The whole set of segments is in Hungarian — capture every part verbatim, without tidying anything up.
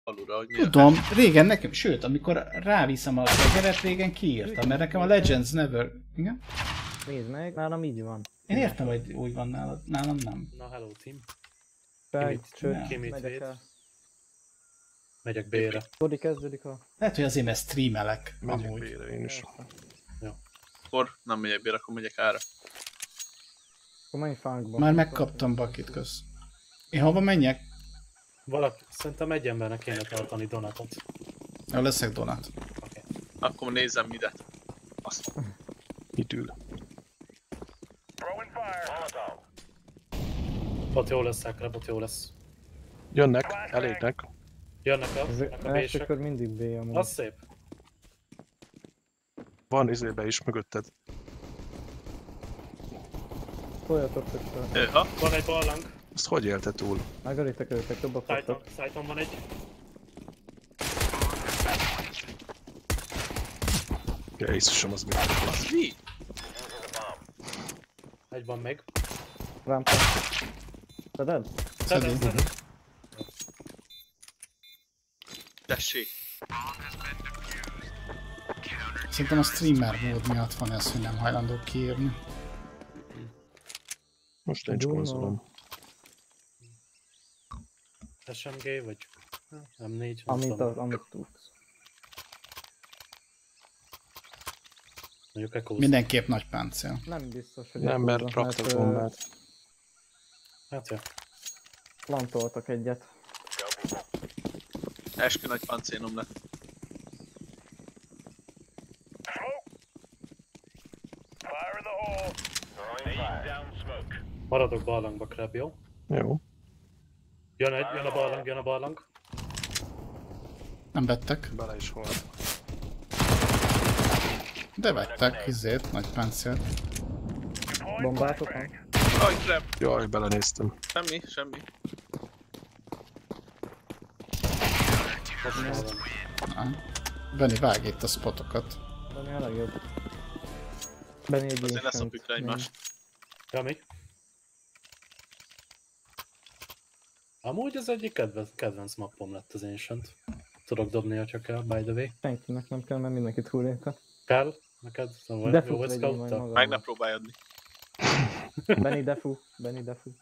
falura, hogy mi Tudom, régen nekem, sőt, amikor ráviszem a szegeret, régen kiírtam, mert nekem a Legends Never... Igen? Nézd meg, nálam így van. Én értem, hogy úgy van nálad, nálam nem. Na, hello team. Fel, Ne. Ki mit megyek véd? el. Megyek B-re. Body kezdődik a... Lehet, hogy azért, mert streamelek. Megyek Amúgy. B-re én is. Akkor nem megyek B-re, akkor megyek A-ra. Akkor menj fánkba. Már megkaptam bakit, kösz. Én hova menjek? Valaki, szerintem egy embernek kéne tartani donatot. Ja, leszek donát. Akkor nézzem midet. Azt Itt ül. Ott jó lesz, Szákrab, ott jó lesz. Jönnek, elégnek. Jönnek a, Ez jönnek a első B-sek. kör mindig B amúgy. Az szép. Van izébe is mögötted. Toljatok többször. Ö, ha? Van egy ballang. Ezt hogy élte túl? Megölitek őket, jobbak Szájton, kaptak. szájton van egy. Ja, Jézusom, az mit? Az mi? Egy van még. Rámpa. Szeded? Szedem, szedem. Tessék. Szerintem a streamer mód miatt van ez, hogy nem hajlandó kiírni. Most nincs Juno. konzolom. es em gé vagy em négy. nem Amit, tudom. az, amit tudsz. Mondjuk Echoes. Mindenképp nagy páncél. Nem biztos, hogy... Nem, mert akkor- raktak ö, bombát. Hát jó. Plantoltak egyet. Eskü nagy pancénom lett. Maradok barlangba, Krab, jó? Jó. Jön egy, jön a barlang, jön a barlang. Nem vettek, Bele is volt. de vettek, izét, nagy páncélt. Bombátok van? Aj, crap. Jaj, belenéztem. Semmi, semmi. Most már van. Ah. Benni, vágj itt a spotokat. Benni a legjobb. Benni egy Azért instant. leszopjuk le egymást. Ja, mi? Amúgy ez egyik kedvenc, kedvenc mappom lett az Ancient. Tudok dobni, ha kell, by the way. Senkinek nem kell, mert mindenki túlélte. Kell? Neked? Szóval Defut jó vagy legyél majd scout-tal? magadnak. Meg ne próbálj adni. Benny defu, Benny defu.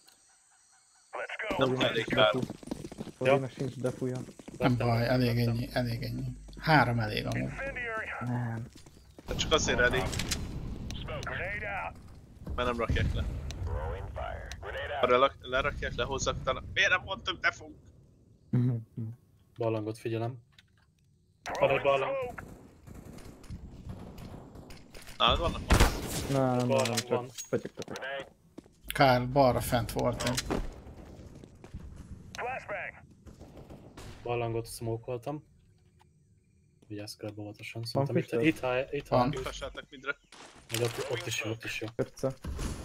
Nem elég kár. Fodinak sincs defuja. Nem baj, elég ennyi, elég ennyi. Három elég amúgy. Nem. De csak azért elég, mert nem rakják le. Ha le- lerakják, lehozzak, utána miért nem mondtam, te fog? Barlangot figyelem. Van egy barlang. Nálad vannak? Nem, nem, nem, Barlang van. csak pötyögtetek. Kár, balra fent volt egy. Barlangot smokoltam. Vigyázz körbe óvatosan. Szerintem itt, füstöl? itt, ha- itt, ha- Van. Kifesseltek mindre. Meg ott, ott is jó, ott is jó. Kötce.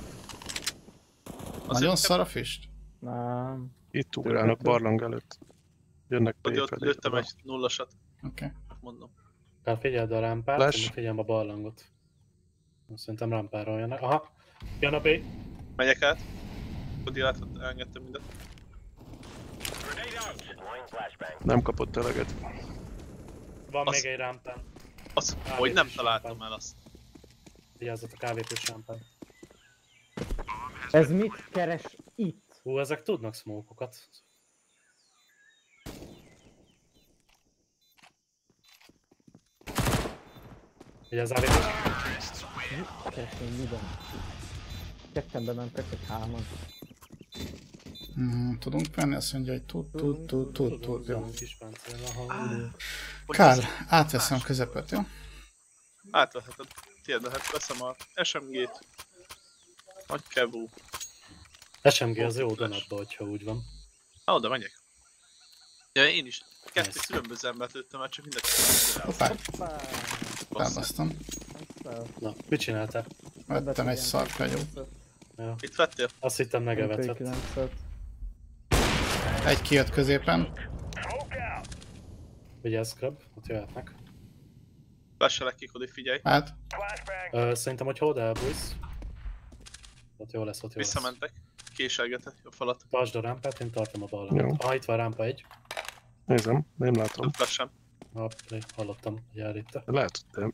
Nagyon szar a füst. Nem. Itt ugrálnak barlang előtt. Jönnek Ott B ott felé. lőttem egy nullasat, Oké. Okay. mondom. Kell figyeld a rámpát, Flash. én figyelem a barlangot. Szerintem rámpáról jönnek. Aha! Jön a B. Megyek át. Kodi látott, elengedtem mindent. Nem kapott eleget. Van Azt- még egy rámpán. Az, Á, hogy nem is találtam rámpán. el azt. Vigyázzatok a kávéfős rámpán. Ez mit keres itt? Hú, ezek tudnak smoke-okat. Vigyázz kávéfős. Mit keres még minden? Ketten bementek, vagy hárman. Hmm, tudunk venni? Azt mondja, hogy tud, tud, tud, tud, tud, jó. Tudom, kis páncél, aha. Hogy Kár, az- átveszem a közepet, jó? Átveheted. Tiéd lehet, veszem a es em gét. Nagy kevú. es em gé az jó donatba, hogyha úgy van. Ha, oda megyek. Ja, én is. Kettő Nice. különböző embert lőttem, mert csak mind a kettőt Hoppá, Hoppá! elbasztam. Fel. Na, mit csináltál? Vettem egy szarkagyót. Ja. Itt vettél? Azt hittem megevetett. kilencet. Egy kijött középen. Vigyázz, Krab, ott jöhetnek. Lasselek ki, Kodi, figyelj. Hát, Ö, szerintem, hogy hold elbújsz. Ott jó lesz, ott jó lesz. Visszamentek. Késelgetek a falat. Tartsd a rámpát, én tartom a Jó. ballangot. Ah, itt van rámpa egy. Nézem, nem látom. Nem flash sem. Ah, hallottam, hogy elritte. Lehet, de...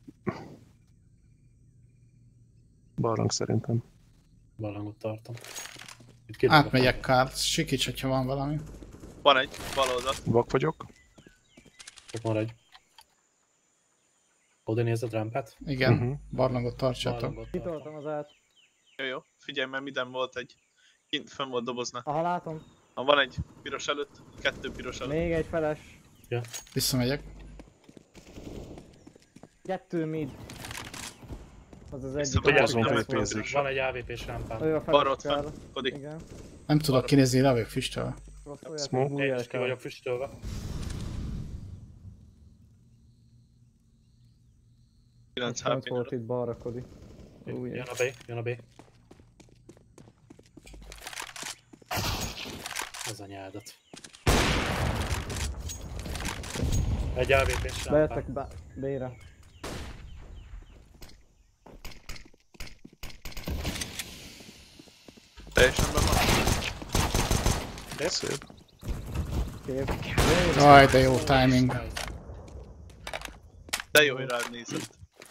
Barlang szerintem. Barlangot tartom. Itt kidobok. Átmegyek Karl, sikíts, hogyha van valami. Van egy bal oldalt. Vak vagyok. Csak maradj. Oda nézed rampát? Igen, Uh-huh. barlangot tartsátok. Barlangot tartom. Kitoltam az át. Jó, jó. Figyelj, mert minden volt egy... Kint fenn volt doboznál. Aha, látom. Ha van egy piros előtt, kettő piros előtt. Még egy feles. Visszamegyek. Kettő mid. Az az egyik. Visszamegyek, azon nem felipézik. megy piros. Van egy á vé pés rámpám. Ő a Balra feles ott kell. fenn, Kodi. Igen. Nem tudok kinézni, le vagyok füstölve. Rosszolják, Smoke. hogy Én bújjál is ki kell. vagyok füstölve. kilenc há Pont pé. volt itt balra, Kodi. Bújjál. Jön a B, jön a B. Ez a nyeldet. Egy á vé pés rámpám. Bejöttek be- B-re. Teljesen be van. Szép. Kép. Jaj, de jó timing. De jó, hogy rád nézett.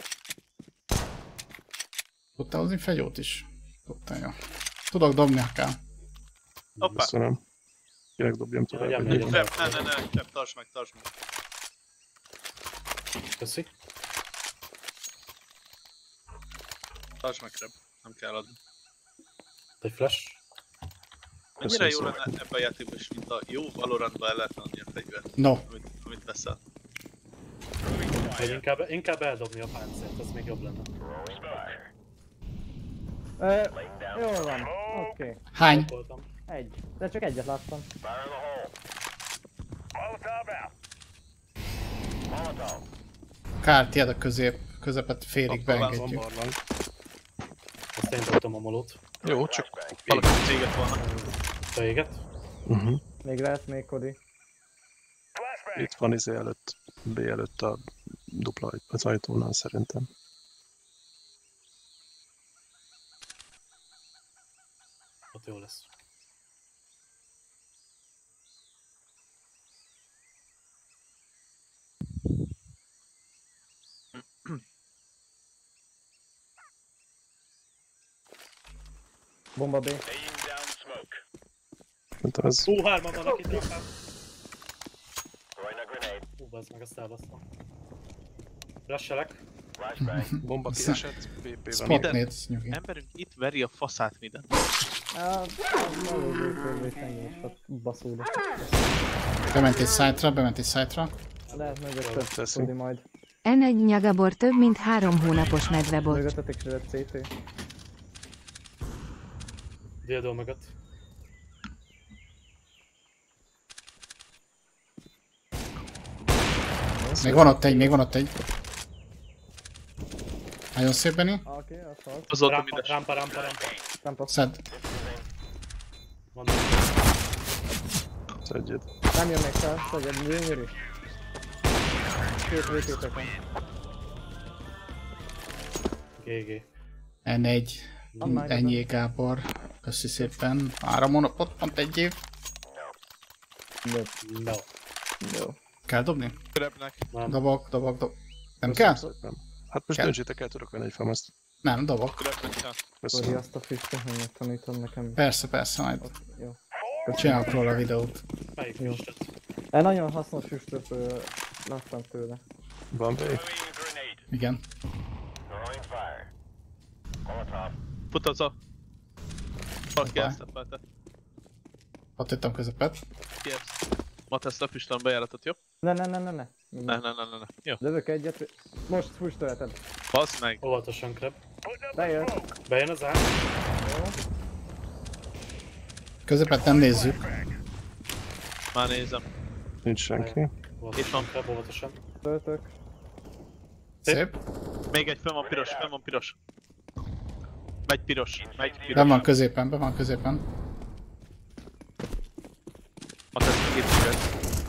Tudtál hozni fegyót is? Tudtál, jó. Tudok dobni, ha kell. Hoppá. Köszönöm. Kinek dobjam tovább? Ja, vagy ja, mi? ja. Trap, ne, ne, ne, Trap, tartsd meg, tartsd meg. Köszi. Tartsd meg, Trap. Nem kell adni. Egy flash. Mennyire jó Köszönöm lenne ebben a játékban is, mint a jó Valorantban el lehetne adni a fegyvert, No. amit, amit veszel. Vagy inkább, inkább eldobni a páncélt, az még jobb lenne. Ö, jól van. Oké. Okay. Hány? Voltam. Egy. De csak egyet láttam. Kár, tiéd a közép, közepet félig Abban van, Van beengedjük. barlang. Azt én dobtam a molót. Jó, csak... Valaki céget volna. Te éget? Uh-huh. Még lehet még, Kodi. Itt van izé előtt, B előtt a dupla aj- az ajtónál szerintem. Ott jó lesz. Bomba B. Szerintem ez... Hú, hárman vannak itt rampán. Hú, bazd meg, azt elbasztam. Rushelek. Bomba kiesett, pé pé van. Spot nades, nyugi. Emberünk itt veri a faszát minden. Ah, Előző és ennyi is ott baszódott. Bement egy site-ra, bement egy site-ra. Lehet mögötted, Teszi. Kodi majd. en egy Nyagabor több mint három hónapos medvebot. Mögöttetek is lett cé té. Dildó mögött. Még van ott egy, még van ott egy. Nagyon szép, Benni. Oké, az halt. Az ott a Rampa, mides. rampa, rampa, rampa. Tempo. Szed. Van. Az egyet. Nem jön még fel, szedjed, gyönyörű. Két vététek van. gé gé. en egy. Annál Ennyi Gábor. Köszi szépen. Három hónapot, pont egy év. No. Jó. Kell dobni? Trapnek. Nem. Dobok, dobok, dobok. Nem kell? Köszönöm szépen. Hát most Kell. döntsétek el, tudok venni egy fameszt. Nem, dobok. Trapnek kell. Kodi, Köszönöm. azt a füstöt, hogy megtanítod nekem. Persze, persze, majd Jó. csinálok róla a videót. Melyik Jó. füstöt? Egy nagyon hasznos füstöt ö, láttam tőle. Van B? Igen. Fut az a... Valaki Hoppá. elszeppelte. Ott jöttem közepet. Ki ez? Matesz a füstön bejáratot, jó? Ne, ne, ne, ne, ne. Ne, ne, ne, ne, ne. Jó. Lövök egyet, most füstölheted. Bazd meg. Óvatosan, Kreb. Bejött. Bejön az át. Jó. Közepet nem nézzük. Már nézem. Nincs senki. Óvatosan, Itt van. Kreb, óvatosan. Töltök. Szép. Még egy, fenn van piros, fenn van piros. Megy piros, megy piros. Ben van középen, be van középen. Matesz meg itt piros.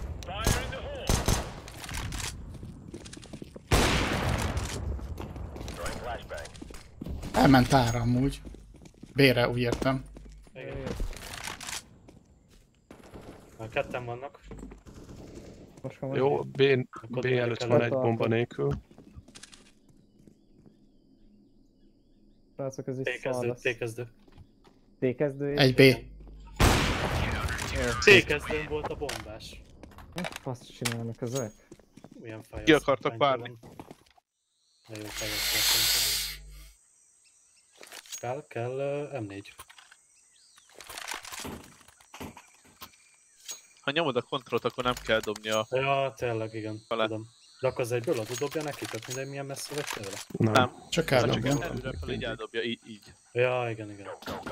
Elment ára amúgy. B-re, úgy értem. Igen. Már ketten vannak. Lasskan vagy. Jó, B, B előtt van egy bomba nélkül. Srácok, ez is szar T-kezdő, lesz. T-kezdő. T-kezdő és... Egy B. T-kezdőn volt a bombás. Mi faszt csinálnak ezek? Milyen fej Ki az? akartak Hány várni? van? De jó fej az történt. Kell, kell uh, M négy. Ha nyomod a kontrollt, akkor nem kell dobni a... Ja, tényleg, igen, Alá. tudom. De akkor az egyből adod dobja neki, tehát mindegy milyen messze vagy tőle? Nem. Nem. Csak Csak eldobja. előre fel így eldobja, így, így. Ja, igen, igen.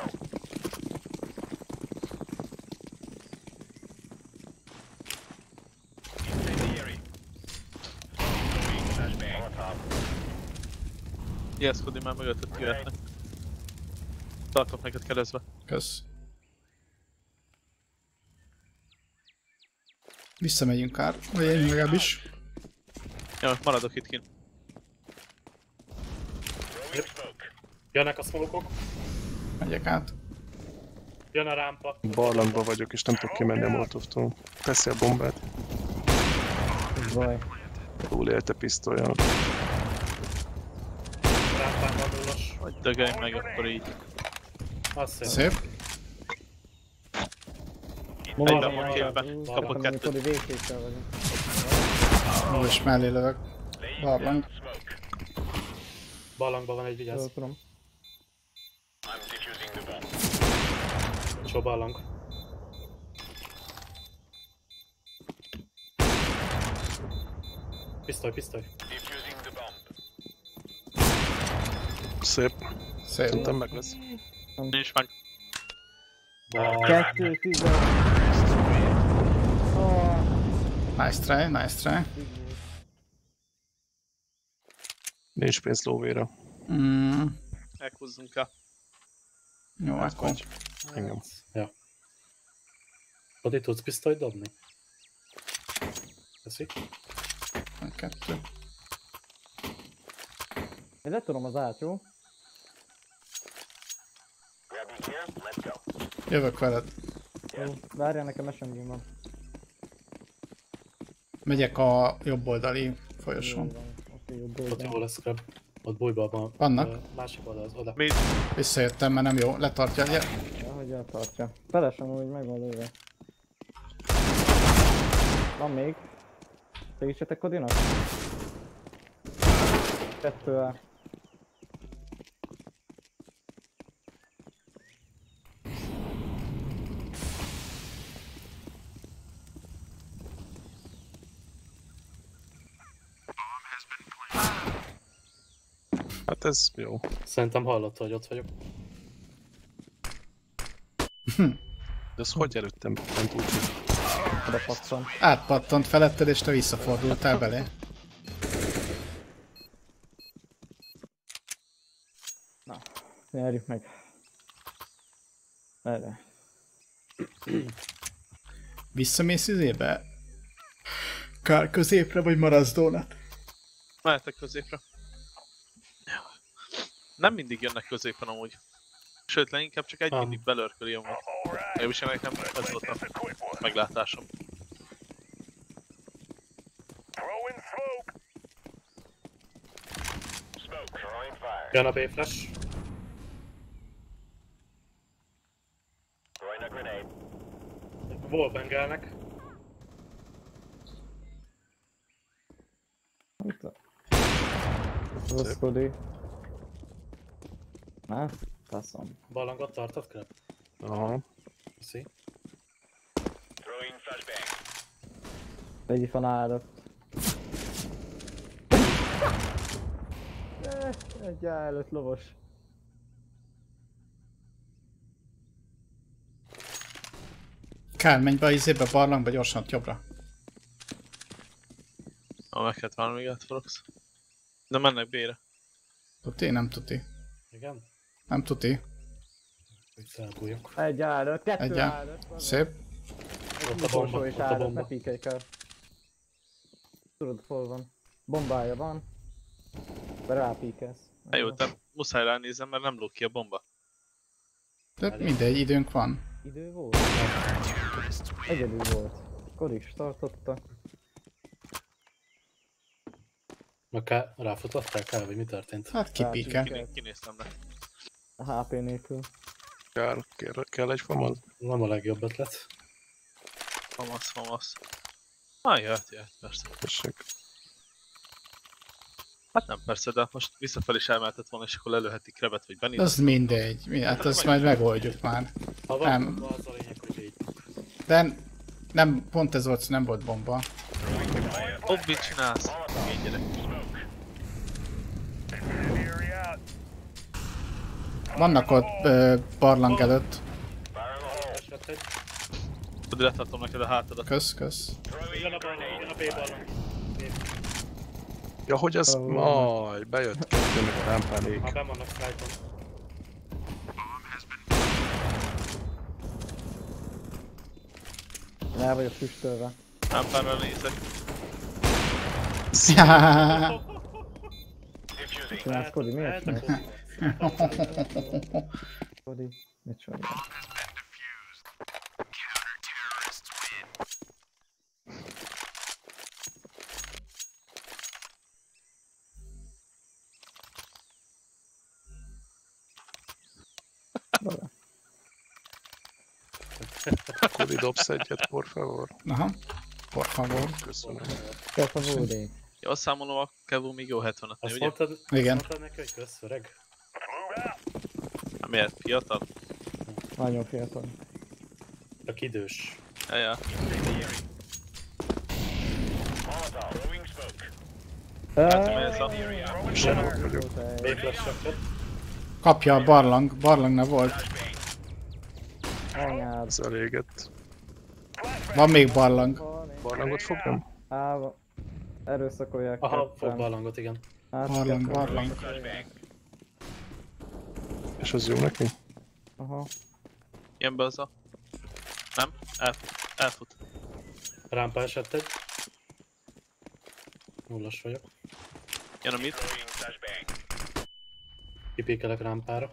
Ijeszkodni már mögötted kivetnek. Tartok neked keresztbe. Kösz. Visszamegyünk kár, vagy én legalábbis. Jó, maradok itt kint. Jönnek a smokok, Megyek át. jön a rámpa. Barlangban vagyok, és nem tudok kimenni a Molotovtól. Teszi a bombát. Ez baj. Túlélte pisztolya. Rámpán van nullas. Vagy dögelj meg, akkor így. Azt szép. Szép. Mondom, Egyben van hogy képbe. ú, Kapott akkor kettőt. amikor vé cé-szel vagyok. Ó, és mellé lövök. Barlang. Ballangban van egy, vigyázz. Jól tudom. Csó ballang. Pisztoly, pisztoly. Szép. Szép. Szerintem meg lesz. Nincs meg. Kettő, tizen. Oh, Nice try, nice try. Nincs pénz lóvéra. Mm, Elhúzzunk el. jó, akkor. Engem. Ja. Odi tudsz pisztolyt dobni? Köszi. Kettő. én letudom az át, jó? Jövök veled. Jó, várjál, nekem es em gém van. Megyek a jobb oldali folyosón. Jó van. Oké, jobb Ott jó oldal. lesz scrub. Ott bújban van. Vannak? Ö, Másik oldal, az oda. Mi? Visszajöttem, mert nem jó. Letartja. Ja. Ja, hogy eltartja. Felesem úgy meg van lőve. Van még. Segítsetek Kodinak? Kettő el. Hát ez jó. Szerintem hallotta, hogy ott vagyok. De ez hogy előttem ment úgy, hogy Oda pattan. Átpattant feletted, és te visszafordultál belé. Nyerjük meg. Erre. Visszamész izébe? Kár középre, vagy maradsz Donut? Mehetek középre. Nem mindig jönnek középen amúgy. Sőt, leginkább csak egy Ah. mindig belörköli amúgy. Legalábbis nekem ez volt a meglátásom. Jön a B-flash. Wallbangelnek. Itt a... Rossz Kodi. Na, faszom. Ballangot tartod, Krab? aha. Köszi. Egy van árat. Egy előtt lovas. Kár, menj be a izébe, barlangba, gyorsan ott jobbra. Ha meg kellett valami átforogsz. De mennek B-re. Tuti? Nem tuti. Igen? Nem tuti. Itt elbújok. Egy árat, kettő Egy á- árat. Szép. Ott a bomba, Utolsó is ott a árat, ne bomba. píkelj el. Tudod, hol van. Bombája van. De rápíkelsz. Na jó, de muszáj ránézem, mert nem lóg ki a bomba. De mindegy, időnk van. Idő volt? Egyedül volt. Kod is tartotta. Na ká... ráfutottál Kál, vagy mi történt? Hát kipíke. Kiné- Kinéztem le. A há pé nélkül. Kell, kell, kell egy famaz? Nem a legjobb ötlet. Mamasz, mamasz. Ah, jöhet, jöhet, persze. Tessék. Hát nem persze, de most visszafelé is elmehetett volna, és akkor lelőheti Krebet vagy Benit. Az mindegy. Mi- Hát azt majd megoldjuk már. Ha van, Nem. bomba, az a lényeg, hogy így. De nem, pont ez volt, nem volt bomba. Ó, mit csinálsz? Így gyerek. Vannak ott ö, barlang előtt. Esett egy. Tudod, letartom neked a hátadat. Kösz, kösz. Jön a balon, jön a B-balon. Ja, hogy ez... Ó. Majd, bejött kettő, meg a rámpánék. Már benn vannak Skype-on. El vagyok füstölve. Lámpára nézek. Mit csinálsz, Kodi? Miért Mehet a csinálsz? Kodi. Kodi? Mit csinálsz? Bele. Kodi, dobsz egyet, por favor. Aha. Por favor. Köszönöm. Per favore. Jól számolom, a Kevu még jó hetvenötnél, Azt ugye? mondtad, Igen. mondtad neki, hogy kösz, öreg? Hát miért? Fiatal? Nagyon fiatal. Csak idős. Ja, ja. Látom, hogy ez a... Zsenok vagyok. B-flash-eket. Kapja a barlang. Barlangnál volt. Anyád. Ez elégett. Van még barlang. Barlangot fogjam? Áva. Erőszakolják. Aha, ketten. fog ballangot, igen. Hát, Barlang, ketten. barlang. És az jó neki? Aha. Jön be az a... Nem? Elfut. Elfut. Rámpa esett egy. Nullas vagyok. Jön a mid. Kipékelek rámpára.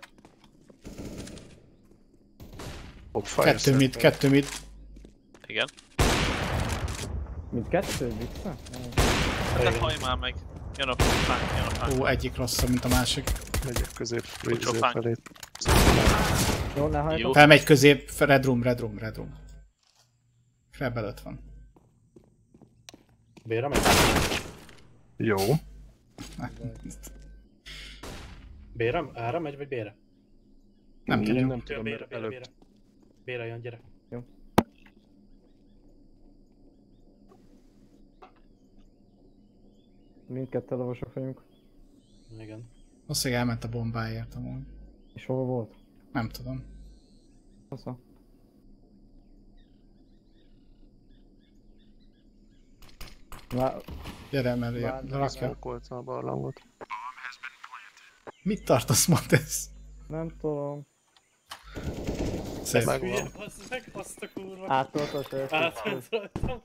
Hopp, fire Kettő mit, circle. kettő mit. Igen. Mint kettő vissza? Hát nem hajj már meg. Jön a fánk, jön a fánk. Ó, egyik rosszabb, mint a másik. Megyek közép, Úgy közép fánk. felé. Jó, ne Jó. hajtok. Felmegy közép, red room, red room, red room. Krab előtt van. B-re megy? Jó. B-re? A-re megy, vagy B-re? Nem tudom. Nem Jön tudom, B-re, mert B-re, B-re. előtt. B-re jön, gyere. Mindkettő lovasok vagyunk. Igen. Valószínűleg elment a bombáért amúgy. És hol volt? Nem tudom. Fasza. Már Gyere mellé, Várj, rakja. Smokoltam a barlangot. Mit tartasz, Matesz? nem tudom. Szép. Meg- Hülye, basszeg, azt a kurva. Átoltott el. Átment rajtam.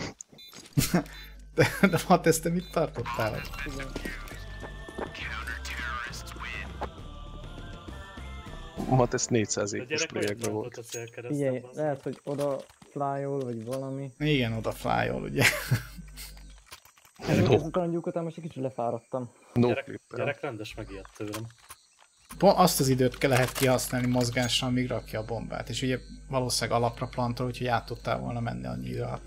De, de Matesz, te mit tartottál? Hát ezt négyszáz De éves gyerek olyan playekben volt volt. a célkeresztem. Figyelj, bazzeg. lehet, hogy oda flyol, vagy valami. Igen, oda flyol, ugye? Ezután a gyúk után most egy kicsit lefáradtam. No Gyerek, clip-el. gyerek rendes megijedt tőlem. Pont azt az időt ke- lehet kihasználni mozgással, míg rakja a bombát. És ugye valószínűleg alapra plantol, úgyhogy át tudtál volna menni annyi idő alatt.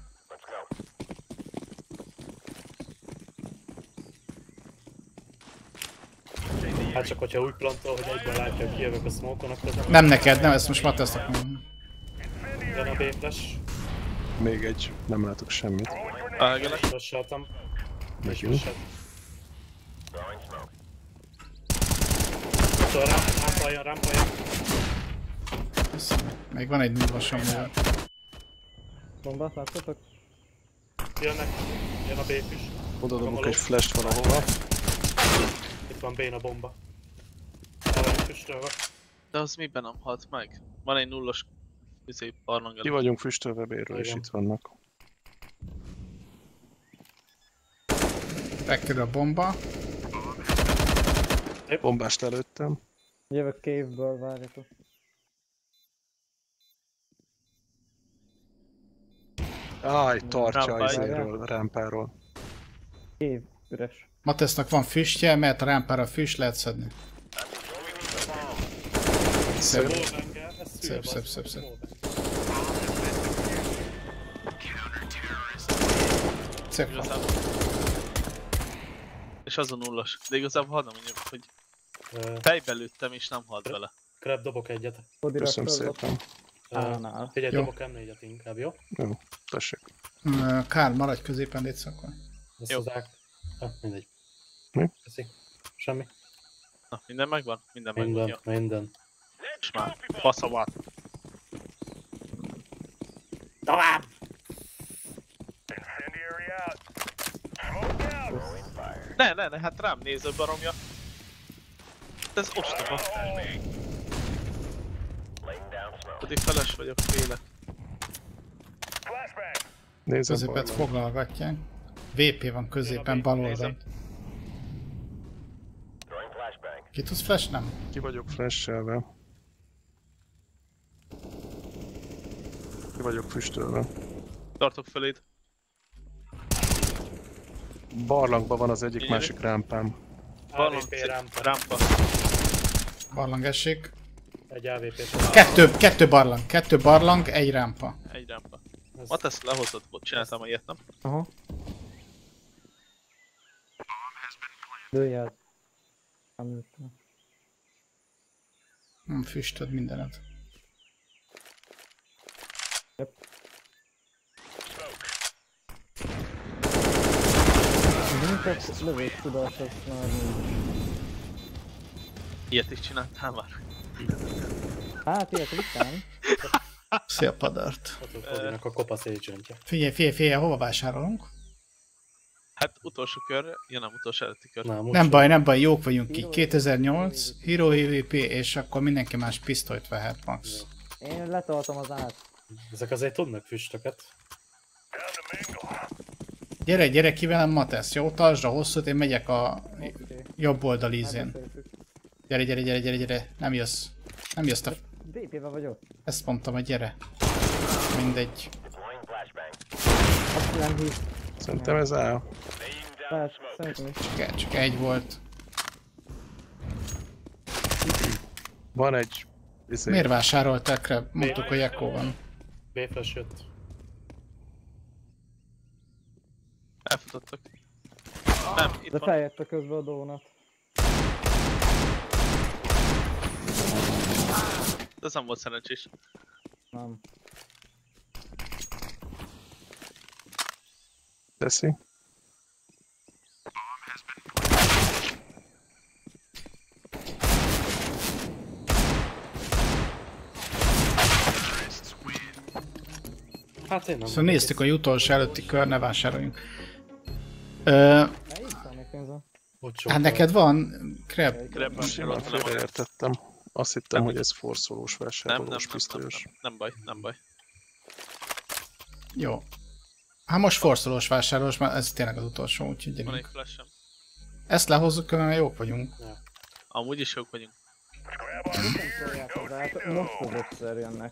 Hát csak hogyha úgy plantol, hogy egyben látja, hogy kijövök a smoke-on, akkor nem... Nem neked, nem, ezt most Matesznek mondom. Jön a B-flash. Még egy, nem látok semmit. Ágelek. Flashaltam. Megyünk. Szóval rám, rámpaljon, rámpaljon. Még van egy nullas amúgy. Bombát láttatok? Jönnek. Jön a B-füs. Oda dobok egy flash-t valahova. Itt van B-n a bomba. El vagyunk füstölve. De az miben nem halt meg? Van egy nullos izé barlang Ki előtt. vagyunk füstölve B-ről, és Igen. itt vannak. Bekerül a bomba. Bombást előttem. Jövök cave-ből, várjatok. Áj, tartsa Rámpáj. izéről, rámpáról. Cave. Üres. Matesznak van füstje, mehet a rámpára a füst, lehet szedni. Szép, szép, szép, szép, szép. Szép. Igazából. És azon nullas. De igazából hadd nem mondjam, hogy Uh, fejbe lőttem és nem halt vele. Crab, dobok egyet. Kodira Köszönöm földob. szépen. Ánál. Figyelj, Jó. dobok em négyet inkább, jó? Jó, tessék. Kár, maradj középen, légy szakol. Ezt Jó. az ák... Ah, mindegy. Mi? Köszi. Semmi. Na, minden megvan? Minden megvan, jó. Minden, minden. És már faszamat. Tovább! Ne, ne, ne, hát rám néző baromja. Ez ostoba. Pedig feles vagyok, félek. Nézem Középet balra. foglalgatják. vé pé van középen, bal oldal. Nézem. Ki tudsz flash? Nem. Ki vagyok flashelve. Ki vagyok füstölve. Tartok föléd. Barlangban van az egyik Gyönyörű. másik rámpám. Van á vé pé rámpa. rámpa. Barlang esik. Egy á vé pé. Kettő, kettő barlang, kettő barlang, egy rámpa. Egy rámpa. Ez- Ma ezt lehozott, ott csináltam a ilyet, nem? Aha. Lőj el. Nem lőttem. Nem füstöd mindened. Minket lövés tudás, az már nincs. Ilyet is csináltál már? Hát ilyet ritkán. Szia padart. Ott a Kodinak a kopasz agentje. Figyelj, figyelj, figyelj, hova vásárolunk? Hát utolsó kör, ja nem, utolsó előtti kör. Na, most Nem baj, nem baj, jók vagyunk ki. kétezer-nyolc, Hero vé vé pé, és akkor mindenki más pisztolyt vehet max. Én letartom az át. Ezek azért tudnak füstöket. Gyere, gyere ki velem, Matesz, jó? Tartsd a hosszút, én megyek a Oké. jobb oldal ízén. Megbeszéltük. Gyere, gyere, gyere, gyere, gyere. Nem jössz. Nem jössz, te... vé pé-ben vagyok. Ezt mondtam, hogy gyere. Mindegy. Azt nem hisz. Szerintem ez áll. Persze, szerintem is. Csak, csak egy volt. Van egy... izé, Miért vásároltál, Kreb? Mondtuk, hogy Echo van. B-flash jött. Elfutottak. Nem, itt De van. feljött a közben a donut. Ez nem volt szerencsés. Nem. teszi. Hát én nem. Szóval néztük, hogy utolsó előtti kör, ne vásároljunk. Ö, Melyik számít pénzem? hát neked van, Kreb? Krebben Most sem nyilván ott nem a- félreértettem. Azt hittem, Nem. hogy ez forszolós Nem, nem, vásárolós nem, nem, pisztolyos. nem, nem baj, nem baj. Jó. Hát most forszolós vásárolós, mert ez tényleg az utolsó, úgyhogy Van egy gyerünk. flash-em. Ezt lehozzuk, mert jók vagyunk. Amúgy is jók vagyunk. Nem szóljátok, de hát most az ötszer jönnek.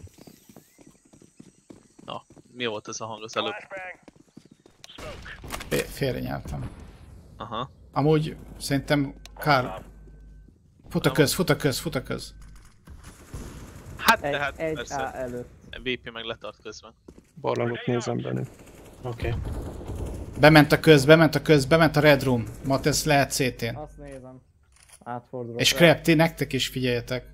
Na, mi volt ez a hang az előbb? Fé- Félre nyeltem. Aha. Amúgy szerintem Kár... Fut a köz, fut a köz, fut a köz. Hát, Egy, tehát egy persze. A előtt. vé pé meg letart közben. Barlangot nézem benne. Oké. Bement a köz, bement a köz, bement a Red Room. Matesz lehet cé tén. Azt nézem. Átfordulok. És rá. Kreb, ti nektek is figyeljetek.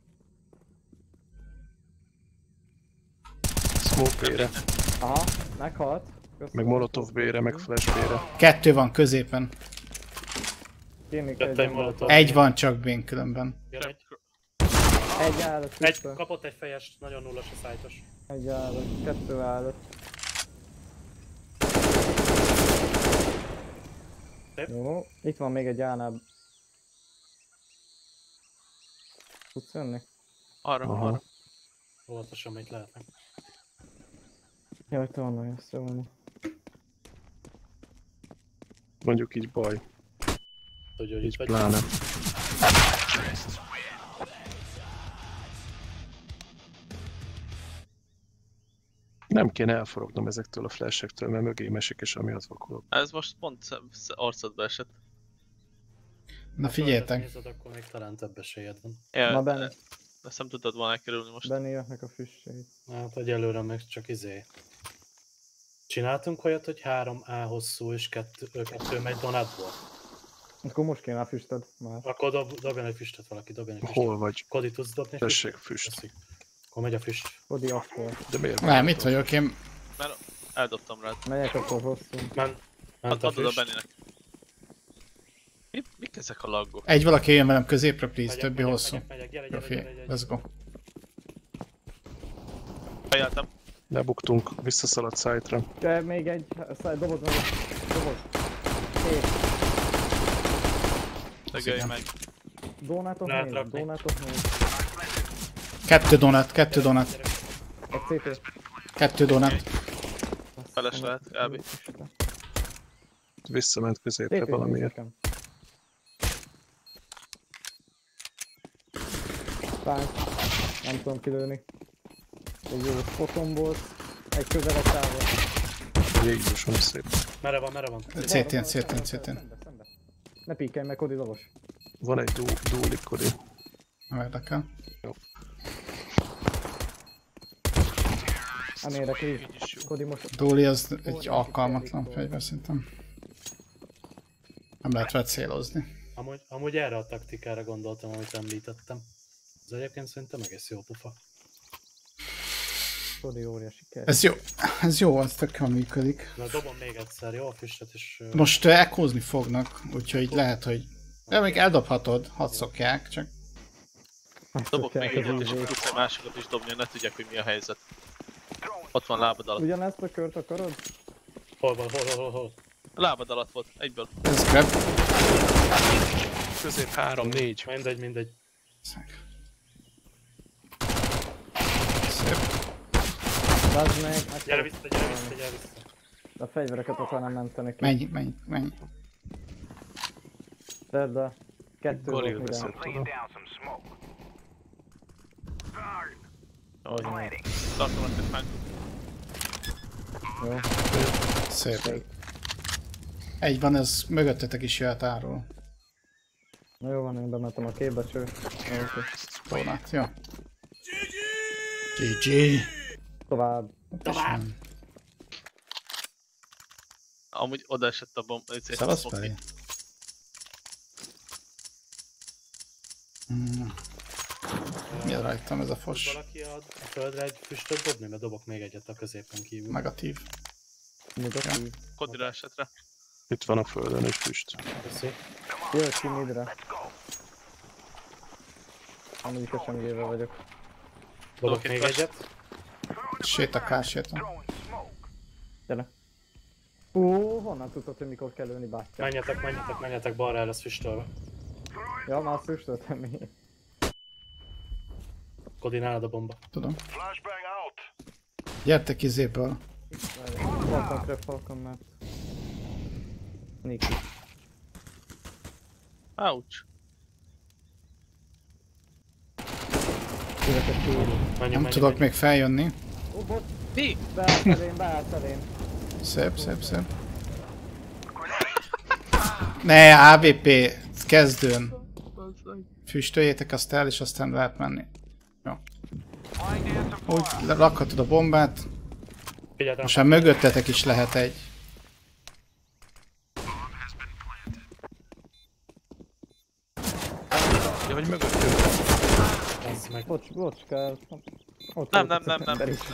Smoke B-re, Aha, meghalt. Köszönöm. meg Molotov B-re, meg Flash B-re. Kettő van középen. Kénik Jött egy egy ember. molotov. Egy van csak bén különben. Jön egy. Egy állott, Egy, kettő. kapott egy fejest, nagyon nullas a szájtos. Egy állott, kettő állott. Szép. Jó, itt van még egy állnább. Tudsz jönni? Arra, Aha. arra. Óvatosan még lehetnek. Jaj, te van nagyon szólni. Mondjuk így baj, Tudja, hogy itt így vagy. pláne. Nem kéne elforognom ezektől a flashektől, mert mögém esik és amiatt vakulok. Ez most pont arcodba esett. Na figyeljetek. Nézed, akkor még talán több esélyed van. Ja, Na Benni, ezt nem tudtad volna elkerülni most. Benni jöhetnek a füstjeit. Hát egyelőre meg csak izé. Csináltunk olyat, hogy három A hosszú és kettő, kettő megy donátból. Akkor most kéne a füstöd már. Akkor dob, dobjon egy füstöt valaki, dobjon egy füstöt. Hol vagy? Kodi, tudsz dobni egy Tessék, füstöt? füst. Köszi. Akkor megy a füst. Odi akkor. De miért? Nem, itt vagyok én. Mert eldobtam rád. Megyek akkor hosszú. Men, ment Add a oda füst. Benninek. Mi, mik ezek a laggok? Egy valaki jön velem középre, please, Megyek, többi megyek, hosszú. megyek, megyek, gyere, gyere, Profi, gyere, gyere, let's go. Fejeltem. Lebuktunk, visszaszaladt site-ra. De még egy, száj, dobod meg. Dobod. Két. Tegölj meg. Donátot Lehet néz, rakni. donátot néz. Kettő donut, kettő donut, Egy cé té. kettő donut. Feles lehet, kb. Visszament középre cé té valamiért. nekem. Tánc. Nem tudom kilőni. Egy jó spotom volt. Egy közeles távol. Jézusom szép. Merre van, merre van? cé tén, cé tén, cé tén. Szembe, szembe. Ne píkelj meg, Kodi lovos. Van egy dú, dúlik, Kodi. Nem érdekel. Nem érdekel így. Kodi most... Dúli az egy alkalmatlan fegyver szerintem. Nem lehet vele célozni. Amúgy, amúgy erre a taktikára gondoltam, amit említettem. Ez egyébként szerintem egész jó pufa. Kodi óriási kell. Ez jó, ez jó, ez tök jól működik. Na dobom még egyszer, jó? A füstöt és... Most uh, ekkózni fognak, úgyhogy lehet, hogy... De még eldobhatod, hadd szokják, csak... Dobok még Szokják az egyet, és ízét. tudsz egy másikat is dobni, hogy ne tudják, hogy mi a helyzet. Ott van lábad alatt. Ugyanezt a kört akarod? Hol van, hol, hol, hol, hol? A lábad alatt volt, egyből. Ez grab. Közép három, négy. Mindegy, mindegy. Szép. Vazd meg! meg Gyere kell- vissza, gyere vissza, gyere vissza. A fegyvereket akarnám menteni ki. Menj, menj, menj. Tedd a... Kettő Goril volt veszett, mire. tudom. Tartom ezt egy fányt. Jó. Szép. Egy van, ez mögöttetek is jöhet áról. Na jó van, én bementem a képbecső. Jó, oké. Donut, jó. gé gé. Tovább. Tovább. Amúgy oda esett a bomba. Szevasz, Peri. Mm. Mi rajtam ez a Tud fos? valaki a, a földre egy füstöt dobni, mert dobok még egyet a középen kívül. Negatív. Negatív. Kodira esetre. Itt van a földön egy füst. Köszi. Jöjj ki midre. Amúgy a semmiével vagyok. Dobok Dobok még egy egyet. Sétakál, séta. Gyere. Ó, honnan tudtad, hogy mikor kell lőni, bátyám? Menjetek, menjetek, menjetek, balra el lesz füstölve. Ja, már szüstöltem mi. Kodi, nálad a bomba. Tudom. Gyertek izéből. Falcon, crap, falcon, mert... Niki. Ouch. Kiveket kívül. Menjünk, Nem menjünk, tudok menjünk. még feljönni. Ó, bot! Mi? Beállt elém, beállt elém. Szép, szép, szép. Ne, á vé pé, kezdőn. Füstöljétek azt el, és aztán lehet menni. Jó. Úgy rakhatod a bombát. Figyeld rám. Most már mögöttetek is lehet egy. Ja, vagy mögöttünk. Ez meg. Bocs, bocs, kell. Ott Nem, volt nem, az nem, nem. ember is.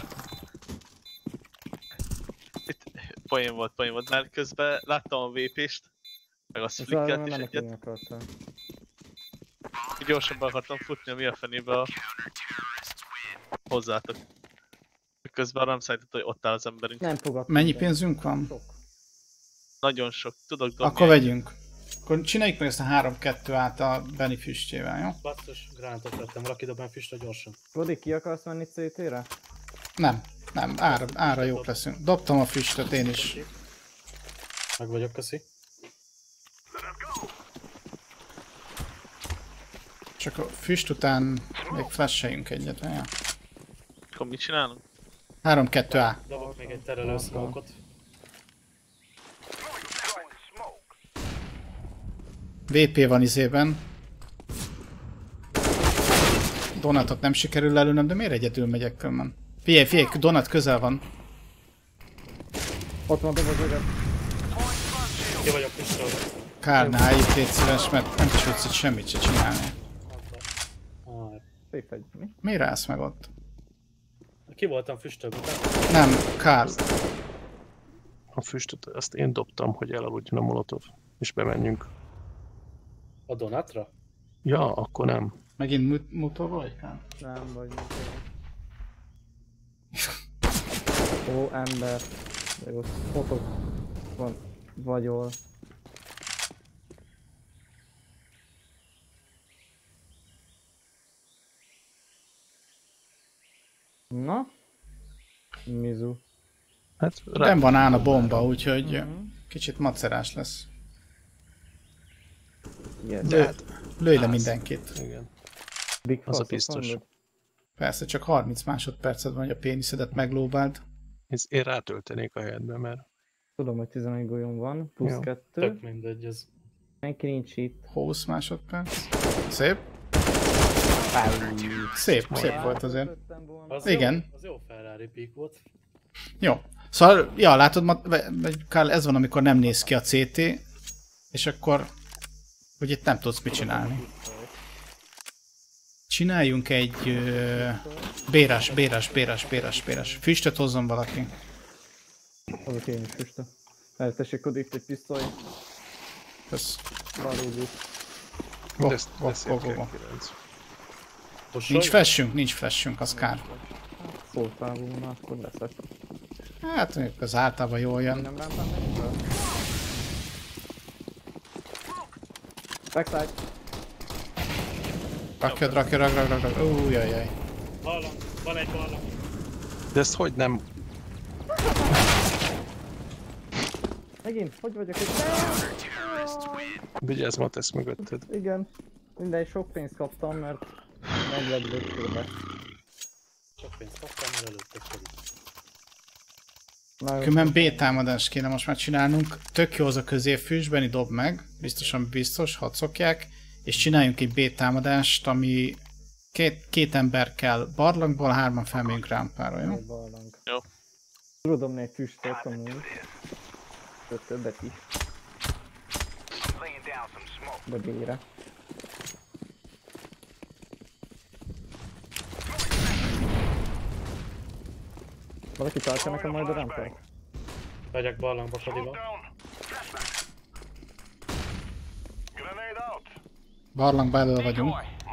Itt poén volt, poén volt, mert közben láttam a vé pést, meg azt Szóval flickelt is nem egyet. akarni akartam. Gyorsabban akartam futni, mi a fenébe a... hozzátok. Közben arra nem számított, hogy ott áll az emberünk. Nem fogadtam. Mennyi be. pénzünk van? Sok. Nagyon sok, tudok dobni. Akkor vegyünk. Akkor csináljuk meg ezt a három kettő át a Benny füstjével, jó? Basszus, gránátot vettem, valaki dob már füstöt gyorsan. Kodi, ki akarsz menni cé té-re? Nem, nem, ára, ára jók leszünk. Dobtam a füstöt én is. Meg vagyok, köszi. Csak a füst után még flasheljünk egyet, ja? Akkor mit csinálunk? három kettő A. Dobok még egy terelő smoke-ot. vé pé van izében. Donatot nem sikerül lelőnöm, de miért egyedül megyek különben? Figyelj, figyelj, Donat közel van. Ott van dobod őket. Ki vagyok pisztolva. Kárnál itt légy szíves, mert nem tudsz itt semmit se csinálni. Szép egy, mi? Miért állsz meg ott? Ki voltam füstöl után? Nem, Kár. A füstöt azt én dobtam, hogy elaludjon a molotov, és bemenjünk. A Donatra? Ja, akkor nem. Megint mut mutor vagy, Kár? Nem vagy mit. Ó, ember. De jó, fotok van, vagyol. Na? Mizu. Hát rá... Nem van án a bomba, úgyhogy uh-huh. kicsit macerás lesz. Yes. Lő, lőj le mindenkit. Igen. Big Az a Fast, biztos. mondod? Persze, csak harminc másodperced van, hogy a péniszedet meglóbáld. Ez én rátöltenék a helyedbe, mert... Tudom, hogy tizenegy golyom van, plusz Jó. kettő. Tök mindegy, ez... Senki nincs itt. húsz másodperc. Szép. Szép, szép volt azért. Az Igen. Jó, az jó Ferrari peak volt. Jó. Szóval, ja, látod, ma- vagy Karl, ez van, amikor nem néz ki a cé té, és akkor, hogy itt nem tudsz mit csinálni. Csináljunk egy ö, bérás, bérás, bérás, bérás, bérás. Füstöt hozzon valaki. Azok én is füstö. Eltessék oda itt egy pisztoly. Kösz. Valódi. Oh, Ezt oh, beszél oh, oh, kell oh. kilenc. Nincs flashünk, nincs flashünk, az kár. Szóltávúna, akkor leszek. Hát, mondjuk az általában jól jön. Nem rántám meg fel? Backside. Rakjad, rakjad, rakjad, rakjad, rakjad. Ó, jaj, jaj. Hallom, van egy ballam. De ezt hogy nem... Megint, hogy vagyok itt? Vigyázz, Matesz mögötted. Igen. Mindegy, sok pénzt kaptam, mert nem lett bőtőbe. Csak pénzt kaptam, mert előttek pedig. Különben B támadást kéne most már csinálnunk. Tök jó az a középfüst, Benni dob meg. Biztosan biztos, hadd szokják. És csináljunk egy B támadást, ami két, két ember kell barlangból, hárman felmegyünk rámpára, jó? Barlang. Jó. Tudod dobni egy füstöt amúgy. Több többet is. De B-re. Valaki tartja nekem majd a rampát? Megyek barlangba Kodival. Barlangba elől vagyunk.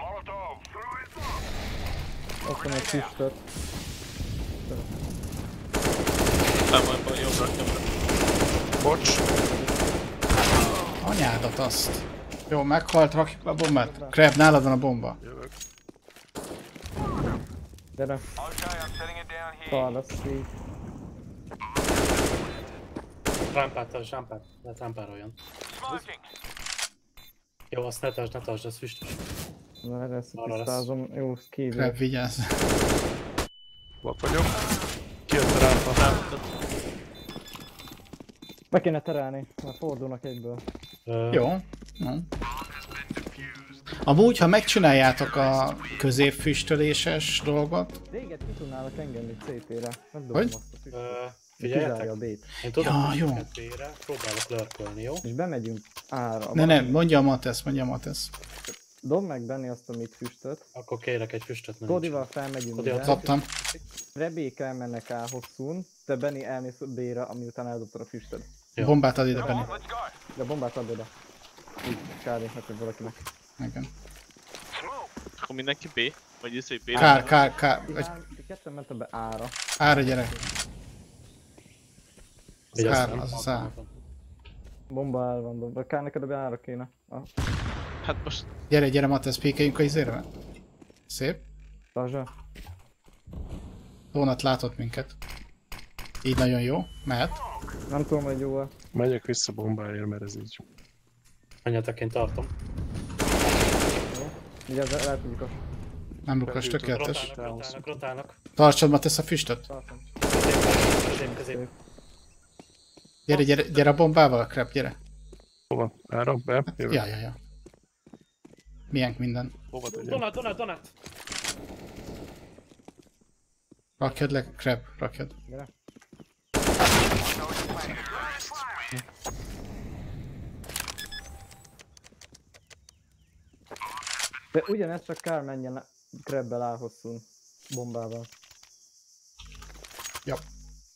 Ott van egy füstöt. Nem van baj, jobb rakjam le. Bocs! Anyádat azt. Jó, meghalt, rakjuk le a bombát. Crab, nálad van a bomba. Jövök. Gyere. Szalasz így. Rámpát, tartsd, rámpát. Lehet rámpároljon. Jó, azt ne tartsd, ne tartsd, ez füstös. Na, erre ezt Arra lesz. tisztázom. Jó, kívül. Crab, vigyázz. Vap vagyok. Kijött a rámpa. Be kéne terelni, mert fordulnak egyből. Ö, Jó. Jó. Amúgy, ha megcsináljátok a középfüstöléses dolgot, Téged ki tudnálak engedni cé té-re. Megdobom Hogy? azt a füstöt. ö, Kizárja Figyeljetek, a B-t. én tudom, Ja, hogy jó. kettőre próbálok lörkölni, jó? És bemegyünk ára. ne, ne, mondja a Matesz, mondja a Matesz. Dob meg Benni azt a mit füstöt. Akkor kérek egy füstöt, nem Kodival felmegyünk Kodi, ide. Kaptam. Rebék elmennek A hosszún, te Benni elmész B-re, ami után eldobtad a füstöt. Jó. Bombát ad ide, Benni. De a bombát add oda. Így, Kárinknak vagy valakinek. Igen. Akkor mindenki B? Vagy ez egy B? Kár, kár, kár. Vagy Ihán, ketten ment be A-ra. ára gyerek. Az Vigyázz, ár, az az ár. Bomba el van dobva. Kár neked a A-ra kéne. Ah, Hát most Gyere, gyere Matesz, pékeljünk a izére. Szép. Tazsa. Donat látott minket. Így nagyon jó. Mehet. Nem tudom, hogy jó-e. Megyek vissza bombáért, mert ez így. Menjetek, én tartom. Ugye el tudjuk a... Nem lukos, tökéletes. Rotálnak, rotálnak, rotálnak. Tartsad Matesz a füstöt. Tartom. közép, közép. Gyere, gyere, gyere a bombával, a Crab, gyere. Hova? Ára? Be? Jövök. Ja, ja, ja. Milyen minden. Hova tegyem? Donát, donát, donát! Rakjad le, Crab, rakjad. Gyere. De ugyanez csak kár menjen Krabbel áll hosszún. Bombával. Ja.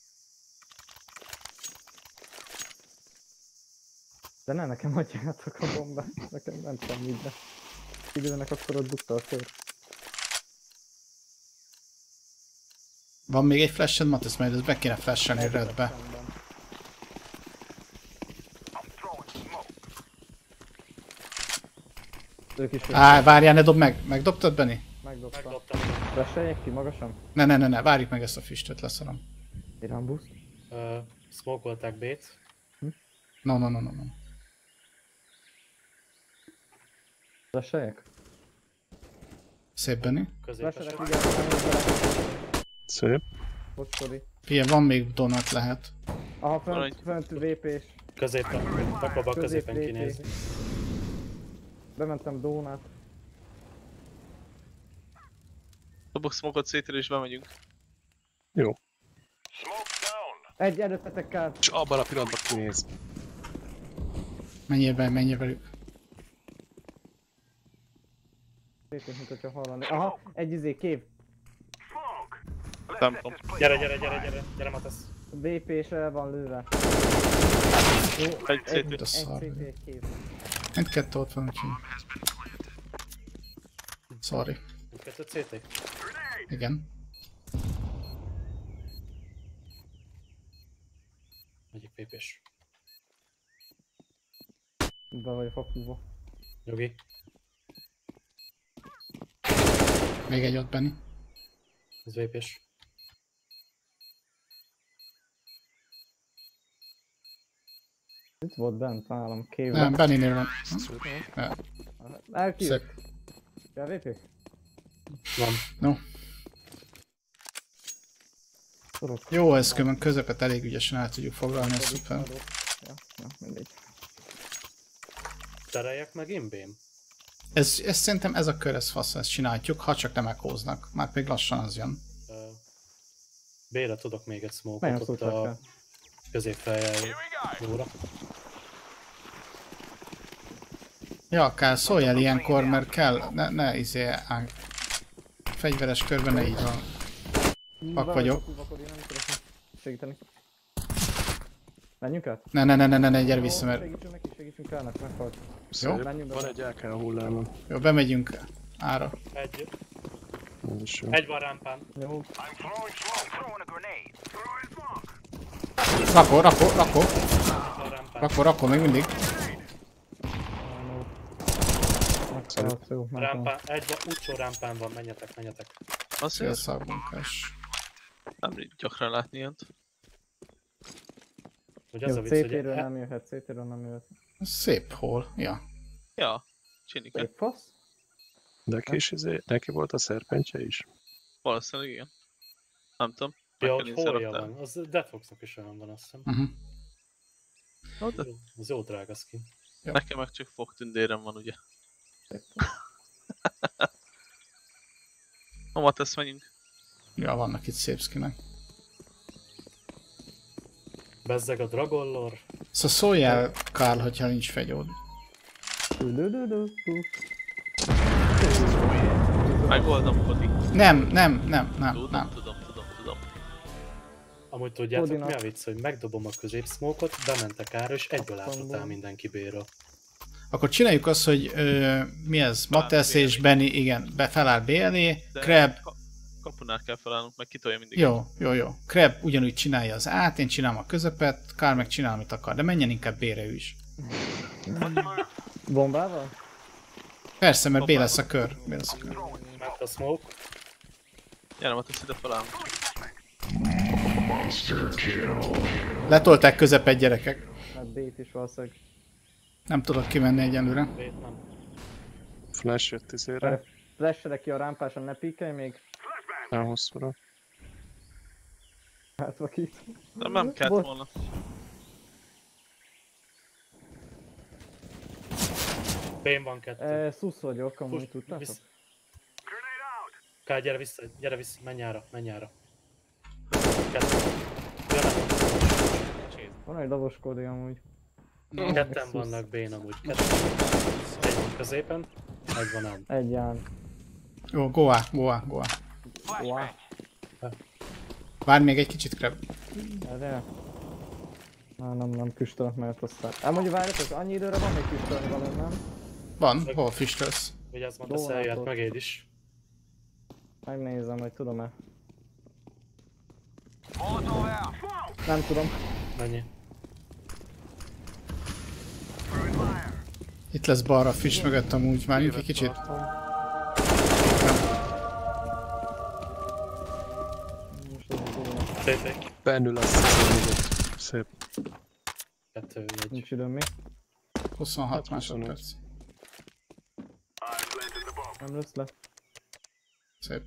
De ne nekem adjátok a bombát, nekem nem semmit, de időnek akkor ott dugta a szér. Van még egy flash-ed, Matesz, majd ezt be kéne flashelni redbe. Ők is Á, várjál, ne dob meg! Megdobtad, Benni? megdobtam. Megdobtam. Flasheljek ki magasan? Ne, ne, ne, ne, várjuk meg ezt a füstöt, leszarom. Iran boost. Uh, Smokolták B-t. No, no, no, no, no. Flasheljek? Szép, Benni. Középes. Flashelek, igen. Szép. Bocs, sorry. Figyelj, van még donut lehet. Aha, Van fönt, egy- fönt vé pés. Középen. Takaba Közép középen vé pé. kinézni. Bementem Dónát. Dobok smokot szétre és bemegyünk. Jó. Egy előttetek kár. És abban a pillanatban kinéz. Menjél be, menjél velük. Szépen, mint hogyha hallani. Aha, egy izé, kév. Nem tudom. Gyere, gyere, gyere, gyere, gyere Matesz. vé pés el van lőve. Egy Egy, Mint a egy szar. cé té, egy kév. Mindkettő ott van, úgyhogy... Sorry. Kettő cé té. Igen. Egyik pépés. Be vagyok fakúva. Nyugi. Még egy ott, Benni. Ez vépés. Itt volt bent nálam, kévben. Nem, Benninél van. Ja, Elkívott. szép. Ja, vé pé? Van. No. Szorok. Jó, ez különben közepet elég ügyesen el tudjuk foglalni, ez szuper. Ja, ja, mindegy. Tereljek meg én bém. Ez, ez szerintem ez a kör, ez fasz, ezt csináljuk, ha csak nem ekóznak. Már még lassan az jön. Uh, B-re tudok még egy Nagyon smoke-ot ott szóltak a el. középfejjel jóra. Ja, kell, szólj el ilyenkor, mert kell, ne, ne izé, á, fegyveres körben ne így van. Pak vagyok. Fakúva, nem tudok segíteni. Menjünk át? Ne, ne, ne, ne, ne, ne, gyere vissza, mert Segítsünk neki, segítsünk Kárnak, meghalt. Szép. menjünk be. Van egy á ká a hullámon. jó, bemegyünk ára. Egy. Ez is jó. Egy van rámpán. Jó, Rakó, rakó, rakó, Van rámpán. rakó, rakó, még mindig. meghalt, jó, meghalt. Rámpán. Egy van, útsó rámpán van. Menjetek, menjetek. Azért Szélszalbunkás. nem így gyakran látni ilyent. Hogy az a Jó, vicc, hogy cé té-ről e- nem jöhet, cé té-ről nem jöhet. Szép hol, ja. Ja, csinike. Szép fasz? Neki is izé, neki volt a szerpentje is. Valószínűleg igen. Nem tudom. Meg Ja, kell hogy nézni holja raktárba. van. Az Deadfoxnak is olyan van, azt hiszem. Uh-huh. No, de Az jó drága skin. nekem meg csak fogtündérem van, ugye. Szép fasz. Hova tesz menjünk? Ja, vannak itt szép skinek. Bezzeg a Dragon Lore. Szóval szólj el, Karl, hogyha nincs fegyód. Du-du-du-du-du. Megoldom, Kodi. Nem, nem, nem, nem, Tudom, nem. tudom, tudom, tudom. Amúgy tudjátok Odina. mi a vicc, hogy megdobom a középsmokot, bementek ára és egyből átadtál mindenki B-ről. Akkor csináljuk azt, hogy ö, mi ez? Matesz és Benny, igen, be feláll B elé, De Crab, ka- kapunál kell felállnunk, meg kitolja mindig. jó, jó, jó. Crab ugyanúgy csinálja az át, én csinálom a közepet, Karl meg csinál, amit akar, de menjen inkább B-re ő is. Bombával? Persze, mert B lesz a kör. B lesz a kör. Meg a smoke. Gyere, Matesz, ide felállunk. Letolták közepet, gyerekek. Hát B-t is valószínűleg. Nem tudok kimenni egyelőre. B-t nem. Flash jött izére. Flashelek ki a rámpáson, ne píkelj még. Elhosszúra. Átvakít. Nem, nem kellett Bot. volna. Bén van kettő. E, szusz vagyok, amúgy Push, tudtátok? vissz- Kár, gyere vissza, gyere vissza, menj ára, menj ára. Kettő. Jönnek. Van egy davos kódi amúgy. Ketten Szusz. vannak Bén amúgy. Ketten. Egy van középen, egy van ám. Egy ján. Jó, goa, goa, goa. Wow. Várj még egy kicsit, Kreb. Erre? Á, nem, nem küstölök, mert aztán... Elmondja, várjatok, annyi időre van még küstölni valami, nem? Van, hol füstölsz? Vigyázz, Matesz, eljött megéd is. Megnézem, hogy tudom-e. Nem tudom. Mennyi? Itt lesz balra a füst mögött amúgy, várjunk egy kicsit. Most ez tudom. Téték. Bennül lesz. Szép. Kettő, egy. Nincs időm mi. huszonhat Hát másodperc. Nem lesz le. Szép.